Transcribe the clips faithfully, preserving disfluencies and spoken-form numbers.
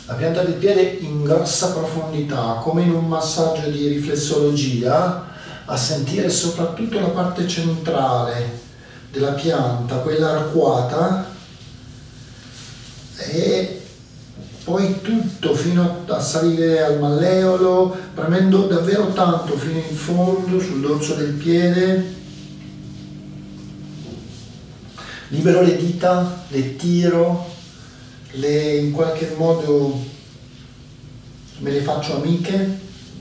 La pianta del piede in grossa profondità, come in un massaggio di riflessologia, a sentire soprattutto la parte centrale della pianta, quella arcuata, e poi tutto fino a salire al malleolo, premendo davvero tanto fino in fondo sul dorso del piede. Libero le dita, le tiro, le in qualche modo me le faccio amiche.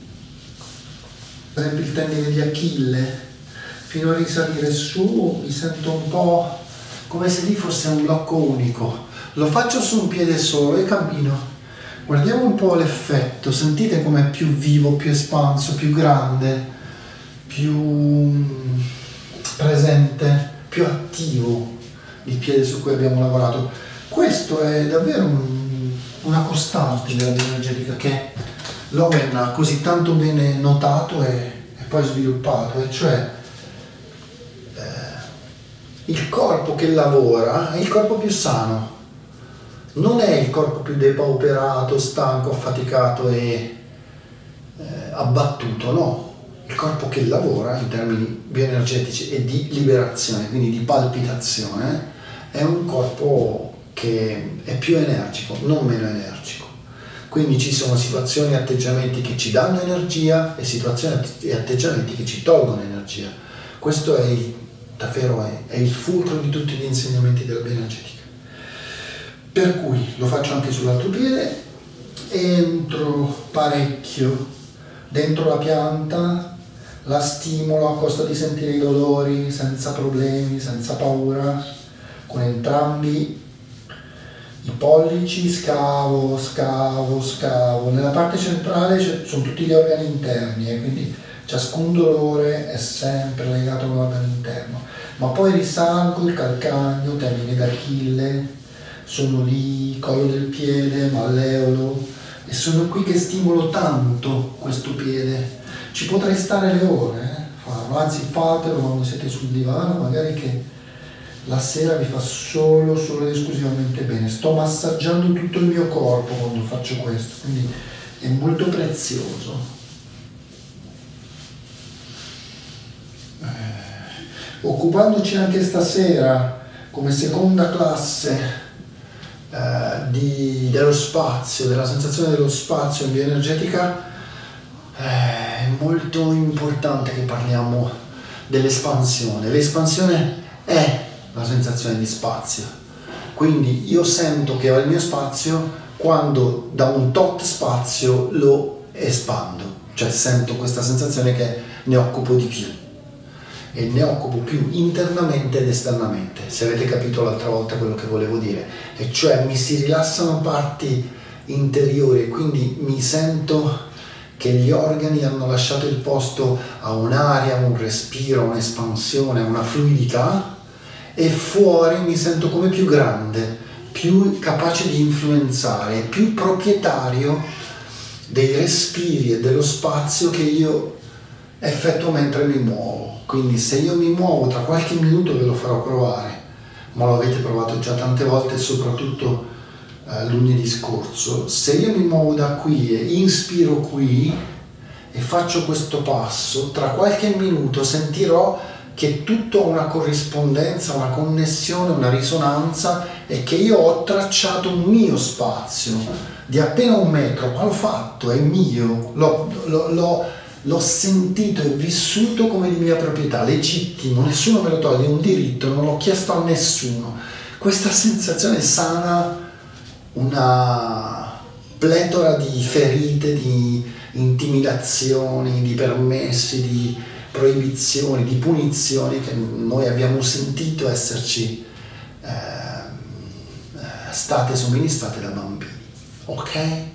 Per esempio il tendine di Achille, fino a risalire su mi sento un po' come se lì fosse un blocco unico. Lo faccio su un piede solo e cammino. Guardiamo un po' l'effetto, sentite com'è più vivo, più espanso, più grande, più presente, più attivo il piede su cui abbiamo lavorato. Questo è davvero un, una costante della bioenergetica che Lowen ha così tanto bene notato e, e poi sviluppato, e cioè eh, il corpo che lavora è il corpo più sano. Non è il corpo più depauperato, stanco, affaticato e eh, abbattuto, no. Il corpo che lavora in termini bioenergetici e di liberazione, quindi di palpitazione, è un corpo che è più energico, non meno energico. Quindi ci sono situazioni e atteggiamenti che ci danno energia e situazioni e atteggiamenti che ci tolgono energia. Questo è il, davvero è, è il fulcro di tutti gli insegnamenti della bioenergetica. Per cui lo faccio anche sull'altro piede, entro parecchio dentro la pianta, la stimolo a costo di sentire i dolori senza problemi, senza paura, con entrambi i pollici, scavo, scavo, scavo. Nella parte centrale sono tutti gli organi interni e quindi ciascun dolore è sempre legato a un organo interno, ma poi risalgo il calcagno, tendine d'Achille, sono lì, collo del piede, malleolo, e sono qui che stimolo tanto questo piede. Ci potrei stare le ore, eh, farlo, anzi fatelo quando siete sul divano, magari che la sera vi fa solo, solo ed esclusivamente bene. Sto massaggiando tutto il mio corpo quando faccio questo, quindi è molto prezioso. Eh, occupandoci anche stasera come seconda classe Uh, di, dello spazio, della sensazione dello spazio in bioenergetica, eh, è molto importante che parliamo dell'espansione. L'espansione è la sensazione di spazio, quindi io sento che ho il mio spazio quando da un tot spazio lo espando, cioè sento questa sensazione che ne occupo di più e ne occupo più internamente ed esternamente, se avete capito l'altra volta quello che volevo dire, e cioè mi si rilassano parti interiori e quindi mi sento che gli organi hanno lasciato il posto a un'aria, un respiro, un'espansione, una fluidità, e fuori mi sento come più grande, più capace di influenzare, più proprietario dei respiri e dello spazio che io effettuo mentre mi muovo. Quindi se io mi muovo, tra qualche minuto ve lo farò provare, ma lo avete provato già tante volte, soprattutto eh, lunedì scorso. Se io mi muovo da qui e inspiro qui e faccio questo passo, tra qualche minuto sentirò che tutto ha una corrispondenza, una connessione, una risonanza, e che io ho tracciato un mio spazio di appena un metro, ma l'ho fatto, è mio, l'ho, l'ho, l'ho L'ho sentito e vissuto come di mia proprietà, legittimo, nessuno me lo toglie, è un diritto, non l'ho chiesto a nessuno. Questa sensazione sana una pletora di ferite, di intimidazioni, di permessi, di proibizioni, di punizioni che noi abbiamo sentito esserci eh, state somministrate da bambini. Ok?